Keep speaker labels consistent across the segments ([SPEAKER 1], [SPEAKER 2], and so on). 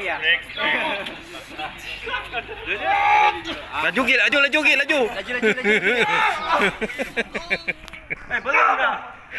[SPEAKER 1] ya.
[SPEAKER 2] Laju gil, laju.
[SPEAKER 1] Laju. Belum dah.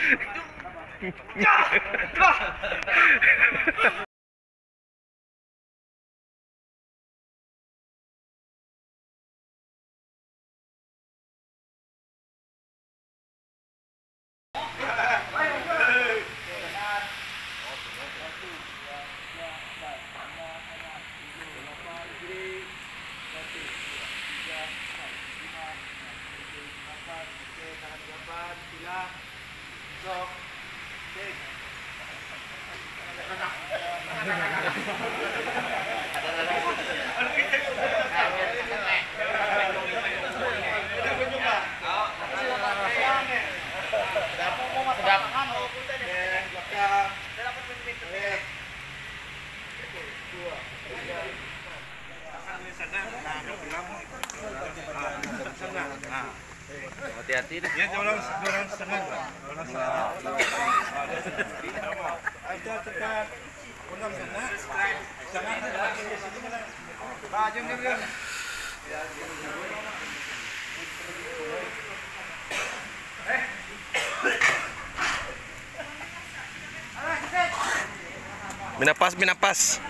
[SPEAKER 2] Hati-hati deh.
[SPEAKER 3] Ya, orang senang. Orang senang. Ada tekan. Orang senang. Jangan. Pak, jom.
[SPEAKER 2] Minapas.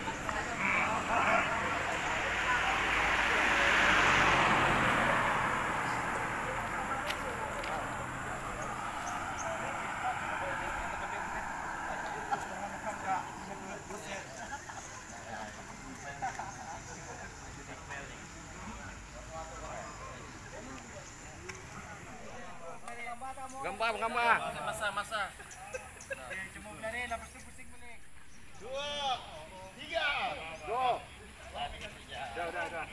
[SPEAKER 2] Gambar.
[SPEAKER 1] Masa.
[SPEAKER 3] Cuma berani, lepas tu pusing balik. 2, 3. Go. Dah.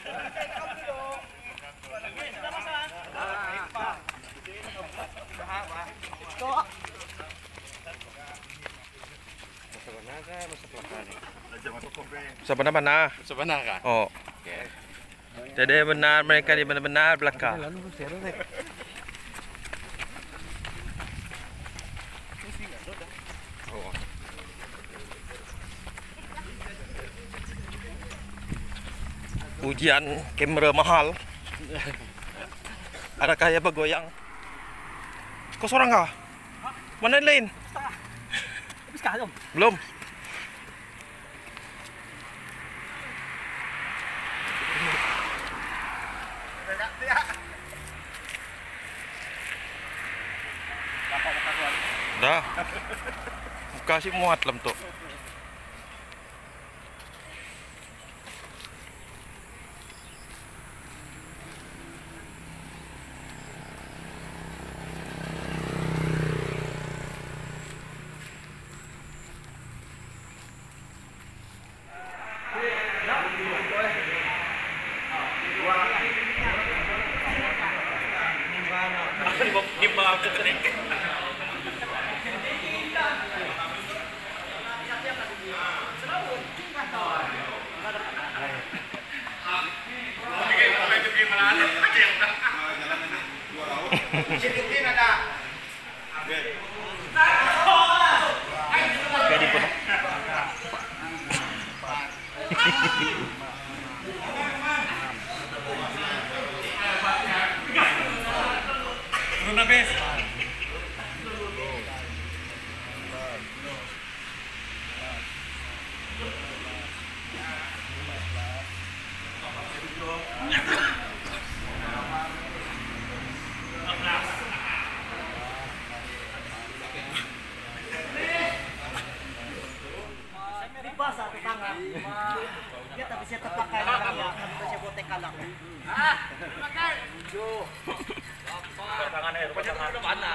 [SPEAKER 2] Sebenar kah? Oh. Okay. Jadi benar mereka di benar-benar belakang. Ujian kamera mahal. Adakah ya bergoyang? Kau seorang kah? Mana yang lain?
[SPEAKER 1] Habis kah belum?
[SPEAKER 2] Belum. Dah. Muka sih muat lem tu.
[SPEAKER 1] Dia tak bisa terpakai lagi ya, kita coba tekan lah. Pakai. Tangan air, tangan. Udah mana?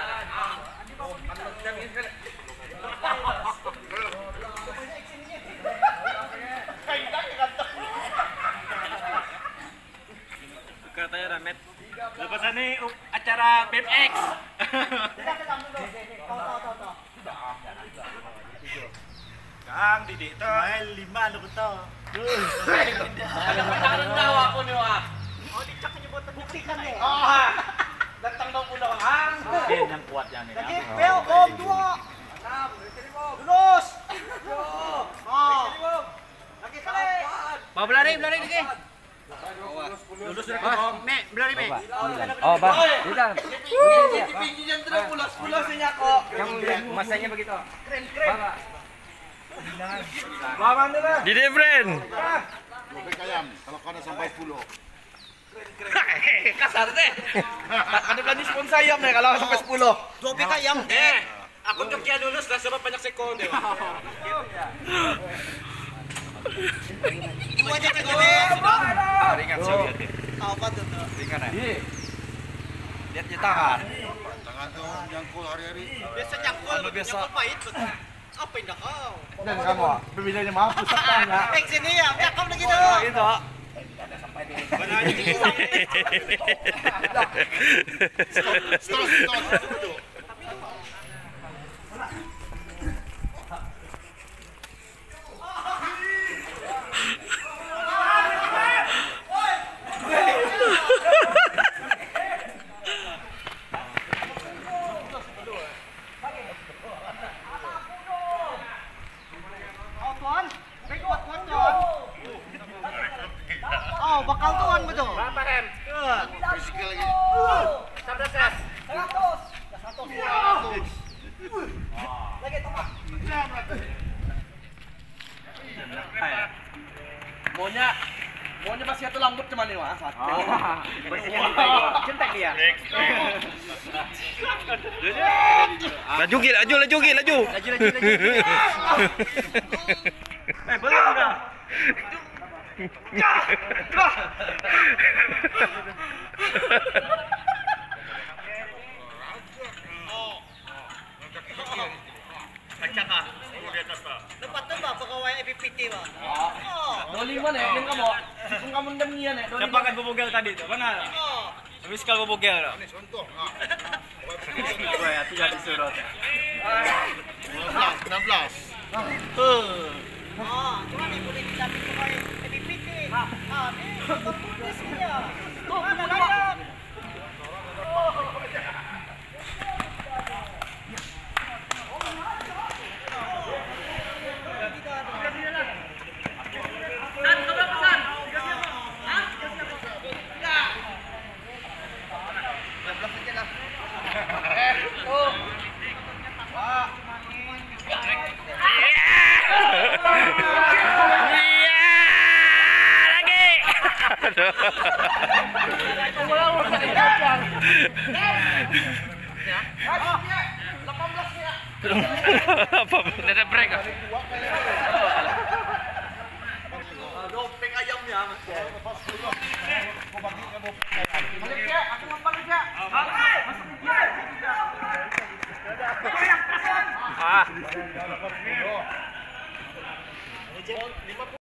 [SPEAKER 1] Katanya Ramet. Lepas ini acara BMX. Kang Didik tuh main 5 lu betul. Rendah aku nih wah. Oh dicak nyebut buktikan nih. Oh. Datang dong udah Kang. Dia yang kuat yang ini. Lagi bel bom 2. 6 dari sini bom. Lurus. Yo. Oh. Lagi kali. Mau belari lagi.
[SPEAKER 3] Lulus dari kebong.
[SPEAKER 1] Belari me.
[SPEAKER 4] Oh, Bang. Kita.
[SPEAKER 1] Pinggirnya terus pulas niya kok.
[SPEAKER 4] Yang masanya begitu.
[SPEAKER 1] Keren.
[SPEAKER 4] Bapak.
[SPEAKER 1] Bawa nila.
[SPEAKER 2] Di deh, friend.
[SPEAKER 3] Lebih kayam kalau kau sampai 10.
[SPEAKER 1] Kasar deh. Ada plan di sponsor ayam nih kalau sampai 10. Dobe kayam. Aku Jogja dulu sudah sebab banyak sekon deh. Dua aja kagak.
[SPEAKER 4] Ringan saja.
[SPEAKER 1] Apa tuh?
[SPEAKER 4] Ringan ya. Lihat di tangan.
[SPEAKER 3] Tangan tuh nyangkul hari-hari.
[SPEAKER 1] Biasa nyakul pahit. Apa indah kau?
[SPEAKER 3] Dan kamu, berbedanya maaf pusat tanya.
[SPEAKER 1] Peng sini ya, cakep lagi tuh.
[SPEAKER 3] Itu. Stop.
[SPEAKER 1] Oh, bakal tuan betul.
[SPEAKER 4] Berapa hem?
[SPEAKER 3] Fisikal lagi.
[SPEAKER 4] 11 hem.
[SPEAKER 1] 100. Lagi tengah. Maunya masih satu lambut cuman ini Mas.
[SPEAKER 4] Centek dia.
[SPEAKER 2] Laju gil, laju.
[SPEAKER 1] Belum dah. Dapat ba pegawai EPPT ba? Doli man eh, din kamo. Kung kamu demian eh, doli.
[SPEAKER 4] Dapat bubugel tadi tuh, benar. Habis kalau bubugel.
[SPEAKER 3] Contoh.
[SPEAKER 4] Gue ya tidak disuruh.
[SPEAKER 3] 16.
[SPEAKER 1] Cuma nih boleh didapat pegawai EPPT. Ini keputus dia. Tuh, mana?
[SPEAKER 2] Apa?
[SPEAKER 4] Ada break.
[SPEAKER 1] Dopeng ayamnya Mas. Balik ya, aku mau balik ya. Masuk dia.
[SPEAKER 4] Ah.